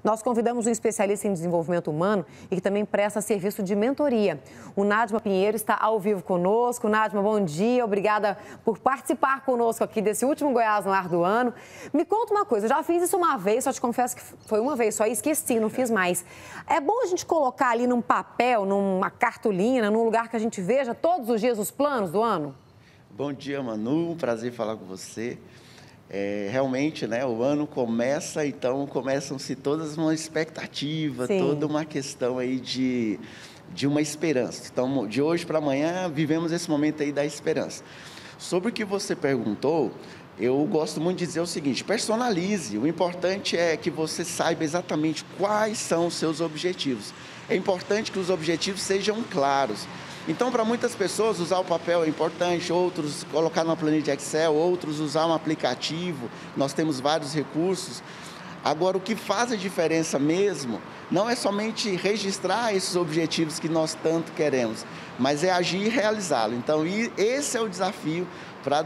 nós convidamos um especialista em desenvolvimento humano e que também presta serviço de mentoria. O Nadma Pinheiro está ao vivo conosco. Nadma, bom dia, obrigada por participar conosco aqui desse último Goiás no Ar do ano. Me conta uma coisa, eu já fiz isso uma vez, só te confesso que foi uma vez só e esqueci, não fiz mais. É bom a gente colocar ali num papel, numa cartolina, num lugar que a gente veja todos os dias os planos do ano? Bom dia, Manu, prazer falar com você. Realmente, né, o ano começa, então começam-se todas uma expectativa, Sim. toda uma questão aí de uma esperança. Então, de hoje para amanhã, vivemos esse momento aí da esperança. Sobre o que você perguntou, eu gosto muito de dizer o seguinte: personalize. O importante é que você saiba exatamente quais são os seus objetivos. É importante que os objetivos sejam claros. Então, para muitas pessoas, usar o papel é importante, outros colocar numa planilha de Excel, outros usar um aplicativo. Nós temos vários recursos. Agora, o que faz a diferença mesmo não é somente registrar esses objetivos que nós tanto queremos, mas é agir e realizá-lo. Então, esse é o desafio para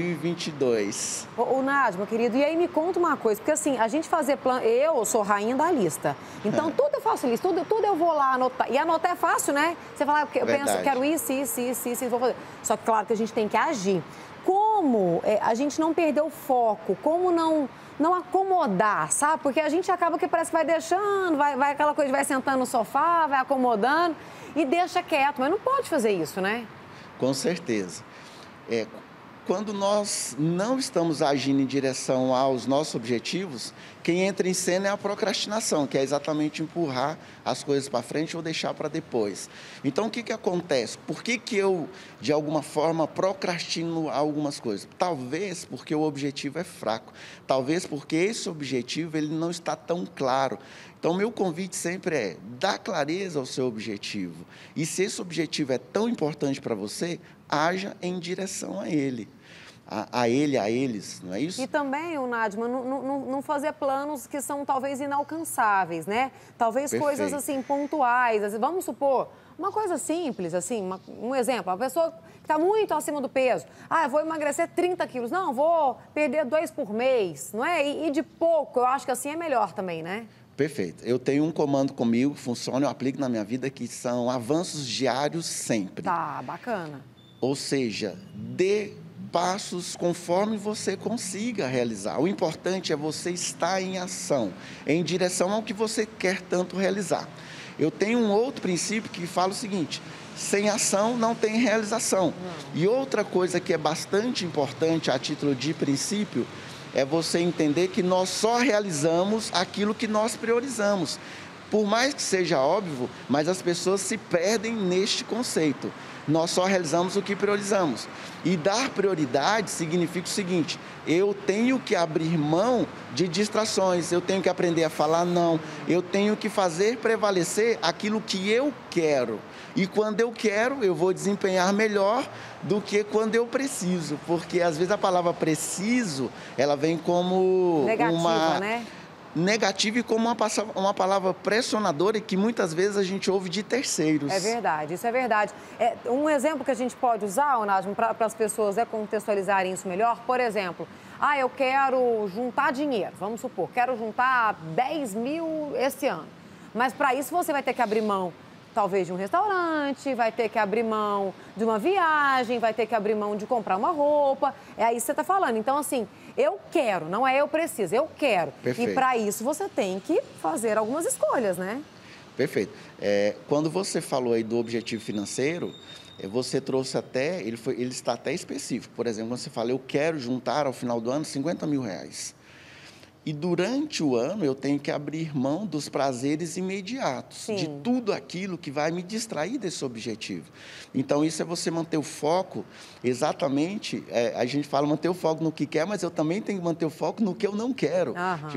2022. Ô, Nadma, querido, e aí me conta uma coisa, porque assim, a gente fazer plano, eu sou rainha da lista, então tudo eu faço lista, tudo eu vou lá anotar, e anotar é fácil, né? Você fala, eu penso, quero isso, vou fazer. Só que claro que a gente tem que agir. Como a gente não perder o foco, como não acomodar, sabe? Porque a gente acaba que parece que vai deixando, vai aquela coisa, vai sentando no sofá, vai acomodando e deixa quieto, mas não pode fazer isso, né? Com certeza. Quando nós não estamos agindo em direção aos nossos objetivos, quem entra em cena é a procrastinação, que é exatamente empurrar as coisas para frente ou deixar para depois. Então, o que acontece? Por que eu, de alguma forma, procrastino algumas coisas? Talvez porque o objetivo é fraco, talvez porque esse objetivo ele não está tão claro. Então, meu convite sempre é dar clareza ao seu objetivo. E se esse objetivo é tão importante para você, haja em direção a ele. A eles, não é isso? E também, Nadma, não fazer planos que são talvez inalcançáveis, né? Talvez Perfeito. Coisas assim pontuais. Vamos supor, uma coisa simples, assim, um exemplo, a pessoa que está muito acima do peso. Eu vou emagrecer 30 quilos. Não, vou perder 2 por mês, não é? E de pouco, eu acho que assim é melhor também, né? Perfeito. Eu tenho um comando comigo, que funciona, eu aplico na minha vida, que são avanços diários sempre. Tá, bacana. Ou seja, dê passos conforme você consiga realizar. O importante é você estar em ação, em direção ao que você quer tanto realizar. Eu tenho um outro princípio que fala o seguinte: sem ação não tem realização. E outra coisa que é bastante importante a título de princípio é você entender que nós só realizamos aquilo que nós priorizamos. Por mais que seja óbvio, mas as pessoas se perdem neste conceito. Nós só realizamos o que priorizamos. E dar prioridade significa o seguinte: eu tenho que abrir mão de distrações, eu tenho que aprender a falar não, eu tenho que fazer prevalecer aquilo que eu quero. E quando eu quero, eu vou desempenhar melhor do que quando eu preciso. Porque às vezes a palavra preciso, ela vem como negativa, né? Negativa e como uma palavra pressionadora e que muitas vezes a gente ouve de terceiros. É verdade, isso é verdade. Um exemplo que a gente pode usar, Nadma, para as pessoas contextualizarem isso melhor, por exemplo, eu quero juntar dinheiro, vamos supor, quero juntar 10 mil esse ano. Mas para isso você vai ter que abrir mão, talvez, de um restaurante, vai ter que abrir mão de uma viagem, vai ter que abrir mão de comprar uma roupa. É aí que você está falando. Então, assim, eu quero, não é eu preciso, eu quero. Perfeito. E para isso você tem que fazer algumas escolhas, né? Perfeito. Quando você falou aí do objetivo financeiro, você trouxe até, ele está até específico. Por exemplo, quando você fala, eu quero juntar ao final do ano 50 mil reais. E durante o ano eu tenho que abrir mão dos prazeres imediatos, Sim. de tudo aquilo que vai me distrair desse objetivo. Então, isso é você manter o foco, exatamente, a gente fala manter o foco no que quer, mas eu também tenho que manter o foco no que eu não quero.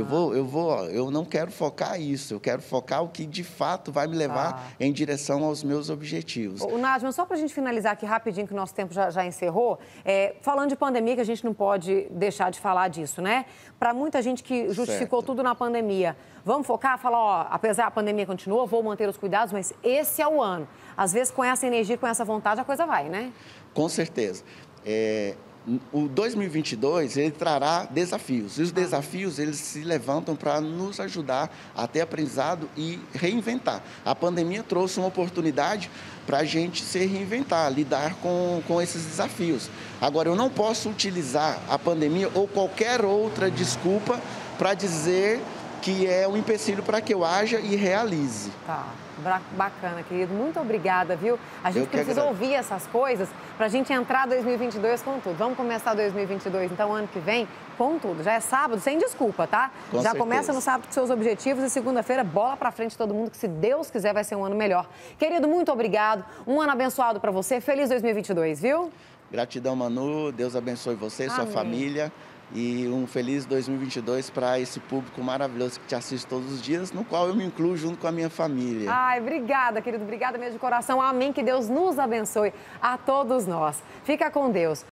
Eu não quero focar isso, eu quero focar o que de fato vai me levar em direção aos meus objetivos. Nadma, só para a gente finalizar aqui rapidinho, que o nosso tempo já encerrou, falando de pandemia, que a gente não pode deixar de falar disso, né? Para muita gente que justificou tudo na pandemia. Vamos focar, falar, apesar da pandemia continua, vou manter os cuidados, mas esse é o ano. Às vezes, com essa energia, com essa vontade, a coisa vai, né? Com certeza. o 2022, ele trará desafios. E os desafios, eles se levantam para nos ajudar a ter aprendizado e reinventar. A pandemia trouxe uma oportunidade para a gente se reinventar, lidar com esses desafios. Agora, eu não posso utilizar a pandemia ou qualquer outra desculpa para dizer que é um empecilho para que eu haja e realize. Tá, bacana, querido. Muito obrigada, viu? A gente precisa ouvir essas coisas para a gente entrar 2022 com tudo. Vamos começar 2022, então, ano que vem, com tudo. Já é sábado, sem desculpa, tá? Com Já certeza. começa no sábado com seus objetivos e segunda-feira, bola para frente todo mundo, que se Deus quiser vai ser um ano melhor. Querido, muito obrigado. Um ano abençoado para você. Feliz 2022, viu? Gratidão, Manu. Deus abençoe você, sua família. E um feliz 2022 para esse público maravilhoso que te assiste todos os dias, no qual eu me incluo junto com a minha família. Ai, obrigada, querido. Obrigada mesmo de coração. Amém. Que Deus nos abençoe a todos nós. Fica com Deus.